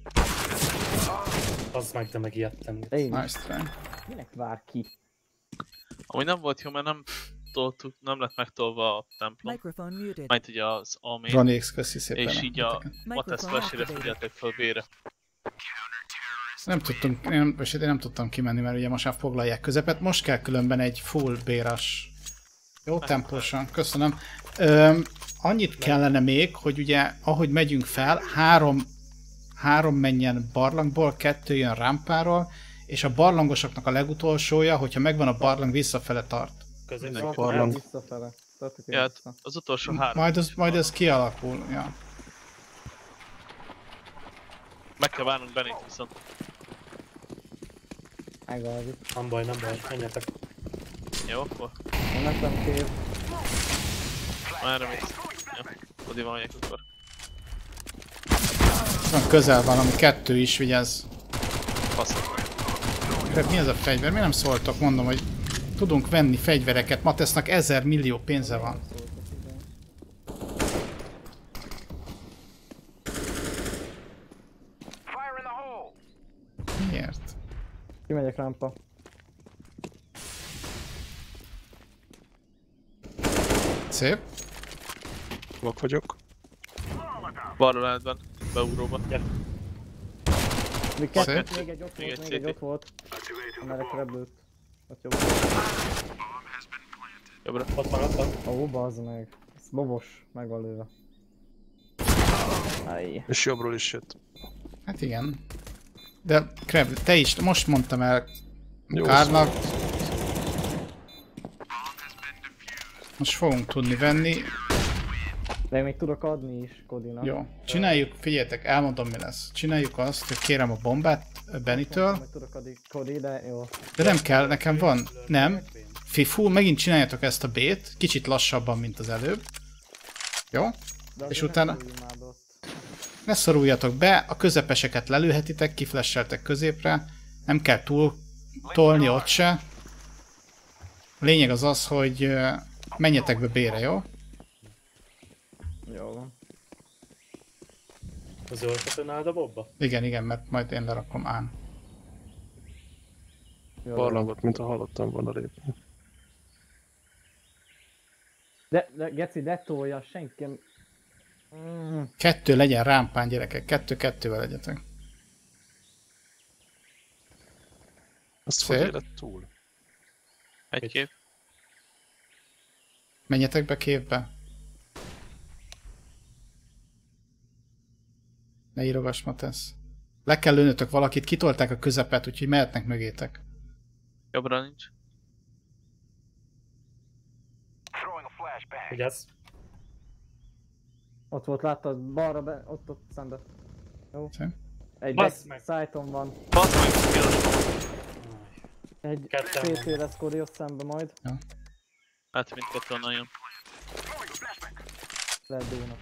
Az meg, de megijedtem. Én is. Nice try. Minek vár ki? Ami nem volt jó, mert nem toltuk, nem lett megtolva a templom. Microphone muted. Majd ugye az Amén. Ronnie X, köszi szépen. És így a Matesz flashére figyeltek fel vére. Nem tudtunk, én nem, én nem tudtam kimenni, mert ugye most már foglalják közepet. Most kell különben egy full béras. Jó tempósan, köszönöm. Öm, annyit kellene még, hogy ugye ahogy megyünk fel, három, három menjen barlangból, kettő jön rámpáról, és a barlangosoknak a legutolsója, hogyha megvan a barlang, visszafele tart. Középen. Mindenki Tartok barlang. visszafele. Tartok én Ja, hát vissza. az utolsó három. Majd ez, majd ez kialakul, ja. Meg kell várnunk Benit viszont. Megalvi. Nem baj, nem baj, menjetek. Jó, akkor Én nekem kév. már mész. Jó, odébb van megyek akkor. Van közel van, ami kettő is, vigyázz. Faszom. De mi ez a fegyver? Mi nem szóltok? Mondom, hogy tudunk venni fegyvereket. Matesznak ezer millió pénze van. Miért? Kimegyek rámpa. Szép. Vak vagyok. Balra lehet benne, beugróba. Gyere. Még kettő, Szép. még egy ott Még volt, egy még egy cé té. ott volt. Amerre kreblőtt. Ott jobb. Jobbra. Ott van, ott van. Ó, bazd meg. Ez bobos, meg van lőve. Ajj. És jobbról is jött. Hát igen. De Kreb, te is, most mondtam el Jó, Kárnak. Most fogunk tudni venni. De én még tudok adni is Kodinak. Jó. Csináljuk, figyeljetek, elmondom mi lesz. Csináljuk azt, hogy kérem a bombát Benitől. Mondtam, hogy tudok adni Kodi, de jó. De nem kell, nekem van. Nem. Fifu, megint csináljátok ezt a B-t, kicsit lassabban, mint az előbb. Jó? De És azért utána- ne szorulj már be ott. Ne szoruljatok be, a közepeseket lelőhetitek, kiflesseltek középre. Nem kell túl tolni ott se. A lényeg az az, hogy ö, menjetek be B-re, jó? Jó van. Az öltető nálad a bobba? Igen, igen, mert majd én lerakom án. Jó, Barlangot, mint a halottam volna lépni. De, de Geci, de tolja, senki... Mm. Kettő legyen rámpán, gyerekek, kettő-kettővel legyetek. Azt Szép. hogy élet túl? Egy kép. Menjetek be képbe. Ne írogass, Matesz. Le kell lőnötök valakit, kitolták a közepet, úgyhogy mehetnek mögétek. Jobbra nincs. Vigyázz. Ott volt, láttad, balra be, ott, ott szembe. Jó. Szép. Egy Bassz back meg. site-on van. Basz meg, piros. Egy Ketten cé van. té lesz Kodi ott szembe majd. Hát mindkettő onnan jön. Lehet dúlnak.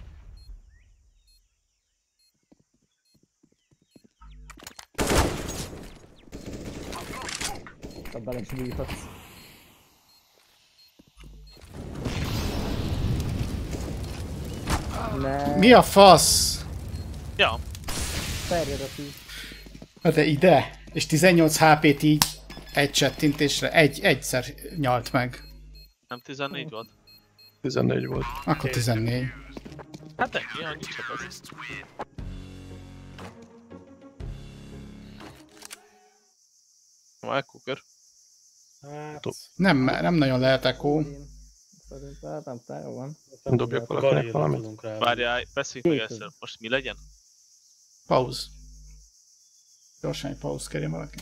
Te bele is bújhatsz. Ne, Mi a fasz? Ja, terjed a tűz. Hát de ide. És tizennyolc há pét így. egy csettintésre, egy, egyszer nyalt meg. Nem tizennégy volt? tizennégy volt. Akkor tizennégy. Hát ennyi, annyi csak az. Már kukör. Hát... Nem, nem nagyon lehet ekó. Szerintem nem, te jó van. Dobjak valakinek Galilra valamit? tudunk rá. Várjál, beszéljük meg Két. egyszer. Most mi legyen? Pauz. Gyorsan egy pauz kérjen valaki.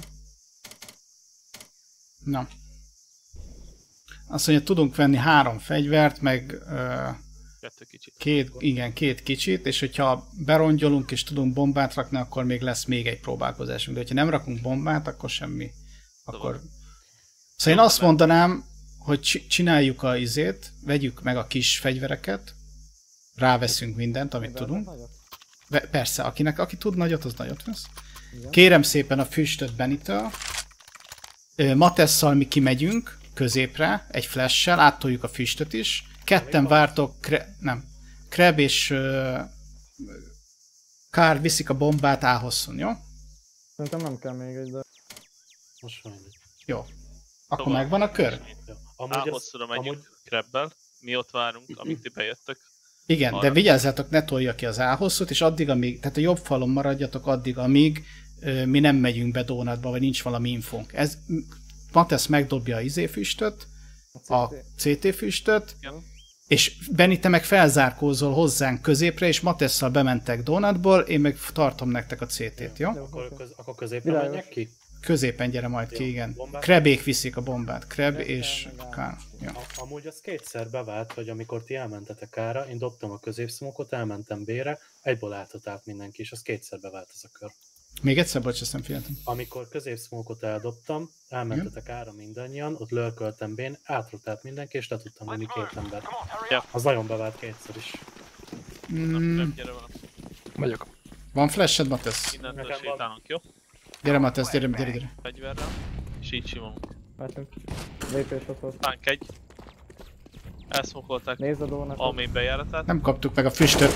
Na. Azt mondja, tudunk venni három fegyvert, meg ö, Kettő kicsit. két, igen, két kicsit, és hogyha berongyolunk és tudunk bombát rakni, akkor még lesz még egy próbálkozásunk. De hogyha nem rakunk bombát, akkor semmi. Akkor... Szóval én azt mondanám, hogy csi- csináljuk a izét, vegyük meg a kis fegyvereket, ráveszünk mindent, amit tudunk. Ve- persze, akinek, aki tud nagyot, az nagyot vesz. Kérem szépen a füstöt Benitől. Ö, Matesszal mi kimegyünk középre, egy flash-sel, áttoljuk a füstöt is. Ketten vártok, kre- nem, Kreb és uh, Kár viszik a bombát A-hosszon, jó? Szerintem nem kell még egy, de... Most van egy. Jó. Akkor Tovább. megvan a kör? Ja. Amúgy ez, Áhosszúra megyünk amúgy, Krebbel. Mi ott várunk, amíg ti bejöttök. Igen, de Arra. vigyázzátok, ne tolja ki az A-hosszot, és addig, amíg, tehát a jobb falon maradjatok addig, amíg ö, mi nem megyünk be Donutba, vagy nincs valami infónk. Ez, Matesz megdobja a izé füstöt, a cé té füstöt, Igen. és Benni, te meg felzárkózol hozzánk középre, és Matesszal bementek Donutból, én meg tartom nektek a cé té-t, jó? akkor, köz, akkor középre Világos. menjek ki? Középen gyere majd ki, Jó, igen. bombát? Krebék viszik a bombát, Kreb Kreb és kell, meg Kár. Ja. A, amúgy az kétszer bevált, hogy amikor ti elmentetek ára, én dobtam a középszmokot, elmentem B-re, egyból álltott át mindenki, és az kétszer bevált ez a kör. Még egyszer, bocs, ezt nem figyeltem. Amikor középszmokot eldobtam, elmentetek ára mindannyian, ott lörköltem B-n, átrotált mindenki, és le tudtam venni két embert. Ja. Az nagyon bevált kétszer is. Mm, Nem, gyere velem. Megyek. van flashed, Matesz? Innentől Nekem van. sétálunk, jó? Gyere, Matesz, gyere, gyere, gyere. Fegyverrel. És így simolunk. Mehetünk. Lépés ott volt. Tánk egy. Elszmokolták Nézd a dónát. a main bejáratát. Nem kaptuk meg a füstöt.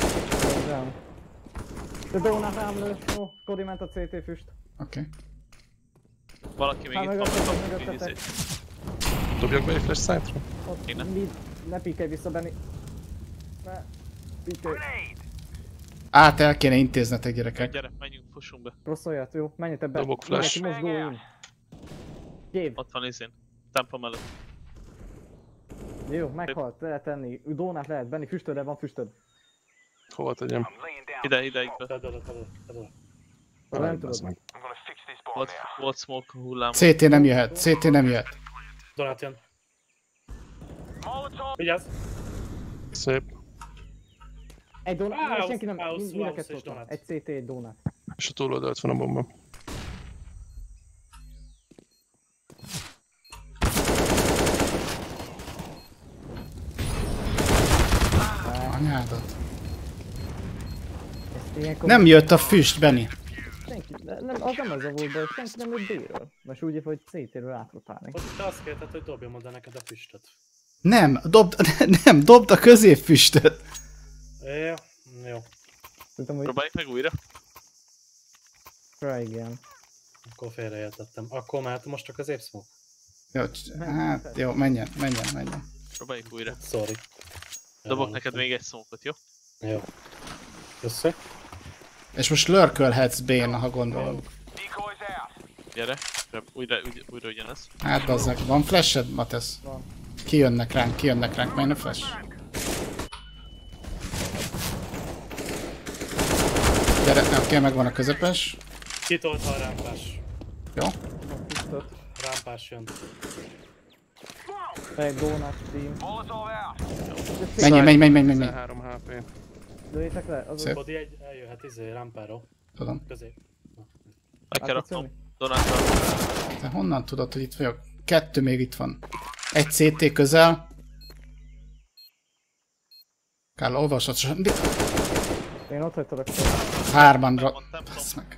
De dónát rám lő. Jó, Cody ment a cé té füst. Oké. Okay. Valaki még Hát itt van, mögöttetek, kapunk mögöttetek. vízét. Dobjak be egy flash site-ra? Ott, Én nem. mid, ne pikelj vissza, Benni. Ne pikelj. Át el kéne intéznetek, gyerekek. Gyere, menjünk, fussunk be. Rossz olyat, jó? Menjetek be. Dobok flash. Mindenki most go in. Gév. Ott van izén. Tempa mellett. Jó, meghalt, lehet tenni. Dónát lehet, Benni füstödre van füstöd. Hova tegyem? Ide, ide, ide. Tedd oda, tedd oda, tedd oda. Az nem Állj, tudod. bazd meg. Volt, volt smoke hullám. cé té nem jöhet, cé té nem jöhet. Donát jön. Vigyázz! Szép. Egy dónát, House, senki nem, house, mind mind a house kettő és ott van. donut. Egy cé té, egy dónát. És a túloldalt van a bomba. Anyádat. Ezt ilyenkor- Nem jött a füst, Benni. Senki, de nem, az nem az a volt, de senki nem jött B-ről. Most úgy, hogy cé té-ről átrotálni. Ott te azt kérted, hogy dobjam oda neked a füstöt. Nem, dobd, nem, dobd a középfüstöt. Jó, jó. Tudtam, hogy Próbáljuk meg újra. try again. Akkor félreértettem. Akkor mehet most a középszmok? Jó, c- hát jó, menjen, menjen, menjen. Próbáljuk újra. Sorry. Dobok neked még egy smoke-ot, jó? Jó. Köszönöm. És most lurkölhetsz B-n, ha gondolod. Gyere. Újra, újra, újra ugyanez. Hát bazzak, van flashed, Matesz? Van. Kijönnek ránk, kijönnek ránk, menj a flash. Gyere, oké, megvan a közepes. Kitolta a rámpás. Jó. Füstöt. Rámpás jön. Egy dónát, team. Menj, menj, menj, menj, menj, menj. tizenhárom há pé. Lőjétek le, az Szép. Body egy eljöhet izé rámpáról. Tudom. Közép. Meg kell Át tudsz raknom. jönni? Donátra. Te honnan tudod, hogy itt vagyok? Kettő még itt van. Egy cé té közel. Kár, olvasod, Én ott hagytalak. hárman ra... Van templom. Basz meg.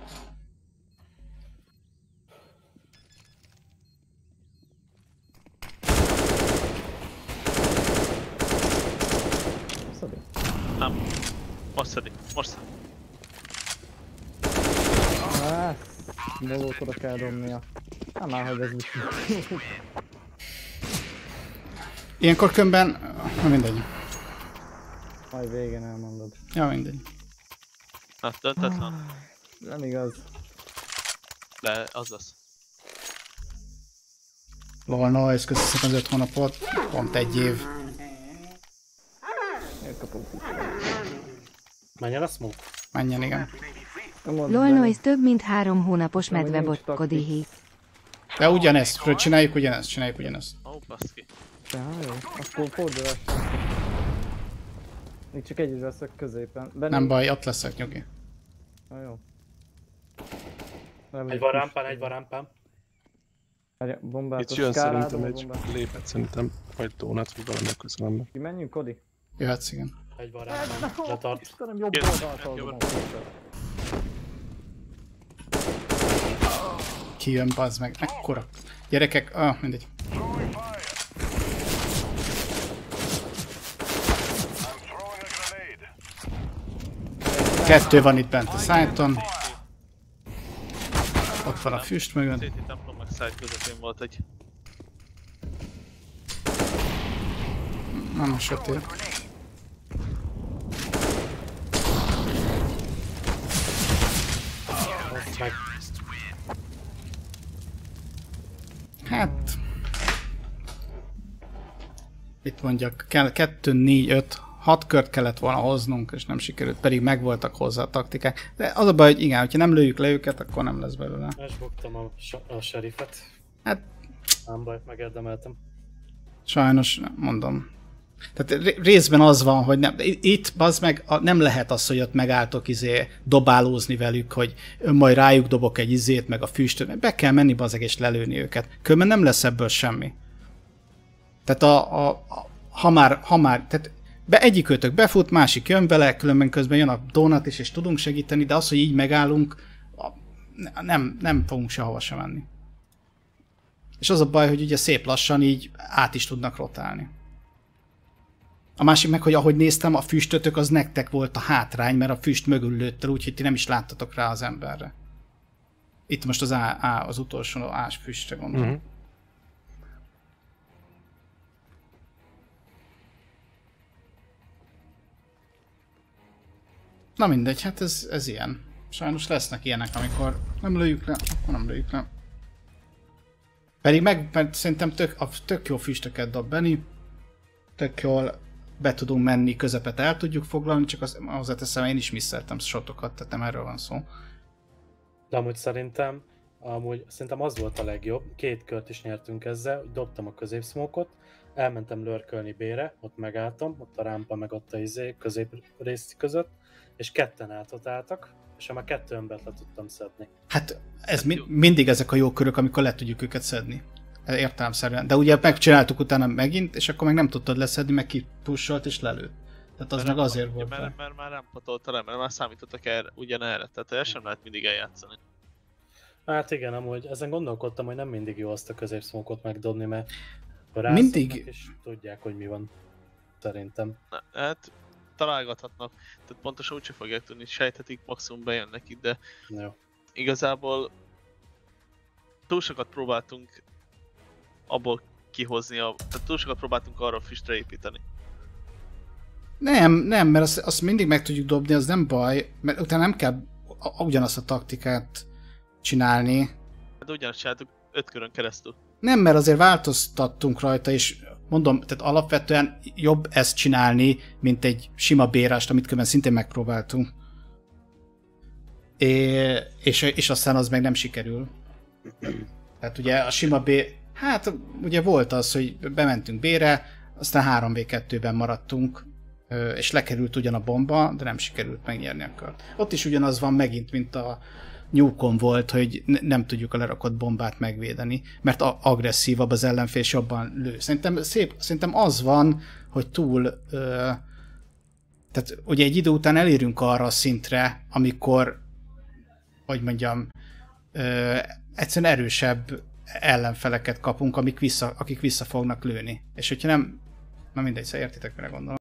Szadi. Nem. Most szedik. Most szedik. Ah, molót oda kell dobnia. Mondd már, hogy ez mit. Ilyenkor kömben... Na mindegy. Majd végén elmondod. Ja, mindegy. Na, döntetlen. Nem igaz. De az lesz. Lol, noise, köszönöm az öt hónapot. Pont egy év. Elkapom itt. Menjen a smoke. Menjen, igen. Lolnoise több mint három hónapos Amúgy nincs medvebot taktik. Kodihi. De ugyanezt, Fről, csináljuk ugyanezt, csináljuk ugyanezt. Ó, baszki. Ja, jó. Akkor fordulás. Még csak együtt leszek középen. Benni... Nem baj, ott leszek, nyugi. Na jó. Nem Egy van rámpán, egy van rámpán. Várja, bombátos Itt jön skáládom szerintem a egy bombát. lépett szerintem, vagy donut, vagy valami a közelembe. Kimenjünk, Kodi? Jöhetsz, igen. Egy van rámpán. Letart. Istenem, jobb Jön, oldalt jön, hallom. Kijön, bazd meg. Ekkora. Gyerekek, ah, mindegy. Kettő van itt bent a szájton. Ott van a füst mögött. City templom meg side közepén volt egy. Nem a sötét. Azt meg. Hát... Mit mondjak, kell kettő, négy, öt, hat kört kellett volna hoznunk, és nem sikerült, pedig megvoltak hozzá a taktikák. De az a baj, hogy igen, hogyha nem lőjük le őket, akkor nem lesz belőle. Esbogtam a, a sheriffet. Hát, Nem baj, megérdemeltem. sajnos, mondom. Tehát ré- részben az van, hogy nem, itt, bazd meg, a, nem lehet az, hogy ott megálltok izé dobálózni velük, hogy majd rájuk dobok egy izét, meg a füstöt, be kell menni bazeg és lelőni őket. Különben nem lesz ebből semmi. Tehát a, a, a ha már, ha már, tehát be, egyikőtök befut, másik jön bele, különben közben jön a donut is, és tudunk segíteni, de az, hogy így megállunk, a, nem, nem fogunk sehova sem menni. És az a baj, hogy ugye szép lassan így át is tudnak rotálni. A másik meg, hogy ahogy néztem, a füstötök az nektek volt a hátrány, mert a füst mögül lőtt el, úgyhogy ti nem is láttatok rá az emberre. Itt most az, á, á, az utolsó ás füstre gondolom. Mhm. Na mindegy, hát ez, ez ilyen. Sajnos lesznek ilyenek, amikor nem lőjük le, akkor nem lőjük le. Pedig meg, mert szerintem tök, a, tök jó füstöket dob Benni. Tök jól be tudunk menni, közepet el tudjuk foglalni, csak az, hozzáteszem, én is misszeltem shotokat, tehát nem erről van szó. De amúgy szerintem, amúgy szerintem az volt a legjobb. Két kört is nyertünk ezzel, hogy dobtam a középszmókot, elmentem lörkölni B-re, ott megálltam, ott a rámpa meg ott a izé közép rész között, és ketten átotáltak, és már kettő embert le tudtam szedni. Hát ez mi, mindig ezek a jó körök, amikor le tudjuk őket szedni. Értelemszerűen. De ugye megcsináltuk utána megint, és akkor meg nem tudtad leszedni, meg kipussolt és lelőtt. Tehát az Mert meg azért ugye, volt. Mert, mert, mert már nem patolta le, mert már számítottak erre, ugyanerre, tehát el sem lehet mindig eljátszani. Hát igen, amúgy ezen gondolkodtam, hogy nem mindig jó azt a középszmókot megdobni, mert Mindig- és tudják, hogy mi van. Szerintem. Na, hát találgathatnak, tehát pontosan úgyse fogják tudni, sejthetik, maximum bejön nekik, de Jó. igazából túl sokat próbáltunk abból kihozni, a, tehát túl sokat próbáltunk arra a füstre építeni. Nem, nem, mert azt, azt mindig meg tudjuk dobni, az nem baj, mert utána nem kell a- ugyanazt a taktikát csinálni. De ugyanazt csináltuk öt körön keresztül. Nem, mert azért változtattunk rajta, és mondom, tehát alapvetően jobb ezt csinálni, mint egy sima bérást, amit különben szintén megpróbáltunk. É, és, és aztán az meg nem sikerül. Tehát ugye a sima B... Hát ugye volt az, hogy bementünk B-re, aztán három vé kettőben maradtunk, ö, és lekerült ugyan a bomba, de nem sikerült megnyerni a kört. Ott is ugyanaz van megint, mint a Newcon volt, hogy ne- nem tudjuk a lerakott bombát megvédeni, mert a- agresszívabb az ellenfél, és jobban lő. Szerintem, szép, szerintem az van, hogy túl... Ö, tehát ugye egy idő után elérünk arra a szintre, amikor, hogy mondjam, ö, egyszerűen erősebb ellenfeleket kapunk, amik vissza, akik vissza fognak lőni. És hogyha nem... Na mindegy, szóval értitek, mire gondolom.